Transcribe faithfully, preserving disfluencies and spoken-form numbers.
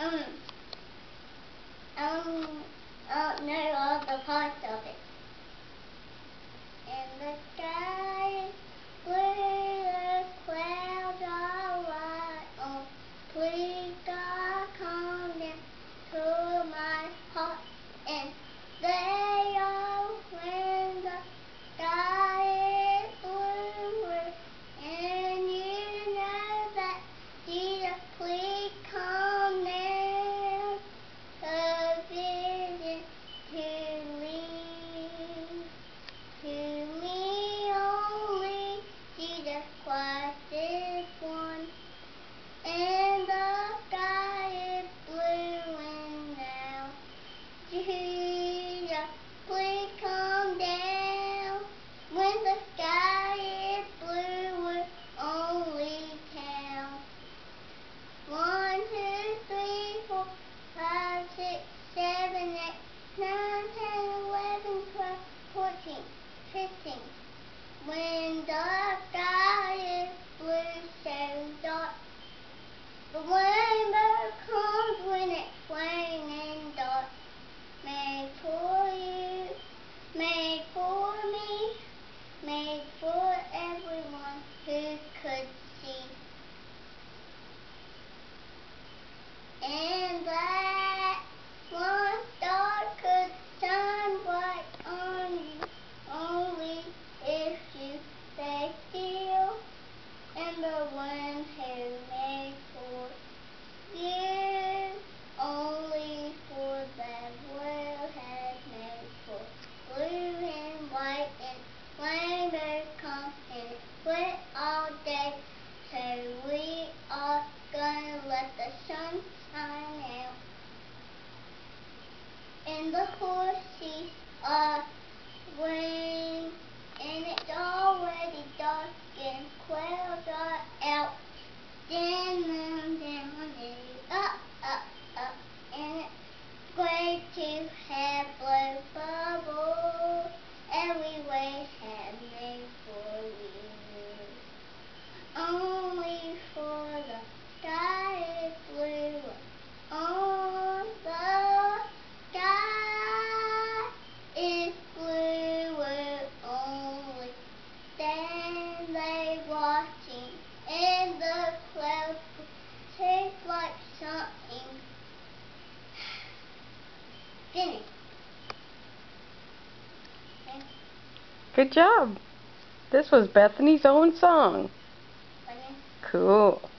um, um, I don't know all the parts of it. And the sky is blue, the clouds are white. Oh, please God, come down to my heart and they are when the sky is blue, and you know that Jesus, please come down a vision to me, to me only Jesus Christ is one, and the sky is blue and now Jesus, please come down. When the sky is blue, we only count one, two, three, four, five, six, seven, eight, nine, ten, eleven, twelve, fourteen, fifteen. When the sky is blue, so dark, the rainbow comes when it's raining dark. Made for you, made for me, made for everyone who could see. And that one star could shine bright on you, only if you stay still. And the one who made for you, only for that world has made for blue and white and rainbow come and split all day. So we are gonna let the sun shine out. And the horses are green and it's already dark and clouds are out. Down, down, down, up, up, up, and it's great to have blue bubbles everywhere have made for you. Only for the sky is blue. Oh, the sky is blue. Only stand they watching, and the clouds taste like something. Finish. Okay. Good job. This was Bethany's own song. Finish. Cool.